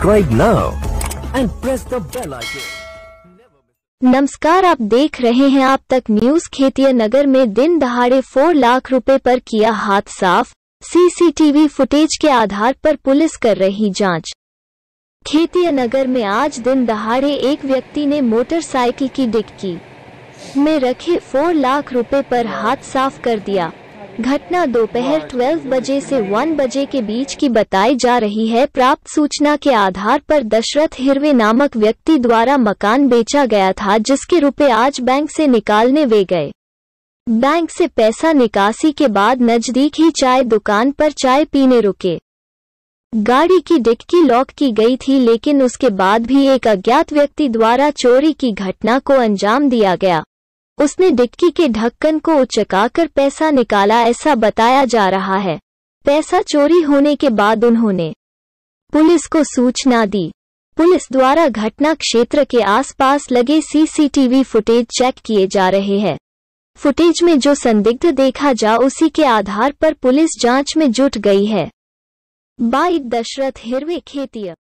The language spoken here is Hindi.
Subscribe now and press the bell icon. नमस्कार, आप देख रहे हैं आप तक न्यूज। खेतिया नगर में दिन दहाड़े 4 लाख रुपए पर किया हाथ साफ। सीसीटीवी फुटेज के आधार पर पुलिस कर रही जांच। खेतिया नगर में आज दिन दहाड़े एक व्यक्ति ने मोटरसाइकिल की डिक्की में रखे 4 लाख रुपए पर हाथ साफ कर दिया। घटना दोपहर 12 बजे से 1 बजे के बीच की बताई जा रही है। प्राप्त सूचना के आधार पर दशरथ हिरवे नामक व्यक्ति द्वारा मकान बेचा गया था, जिसके रुपए आज बैंक से निकालने वे गए। बैंक से पैसा निकासी के बाद नजदीक ही चाय दुकान पर चाय पीने रुके। गाड़ी की डिक्की लॉक की गई थी, लेकिन उसके बाद भी एक अज्ञात व्यक्ति द्वारा चोरी की घटना को अंजाम दिया गया। उसने डिक्की के ढक्कन को उचकाकर पैसा निकाला, ऐसा बताया जा रहा है। पैसा चोरी होने के बाद उन्होंने पुलिस को सूचना दी। पुलिस द्वारा घटना क्षेत्र के आसपास लगे सीसीटीवी फुटेज चेक किए जा रहे हैं। फुटेज में जो संदिग्ध देखा जा उसी के आधार पर पुलिस जांच में जुट गई है। बाई दशरथ हिरवे, खेतिया।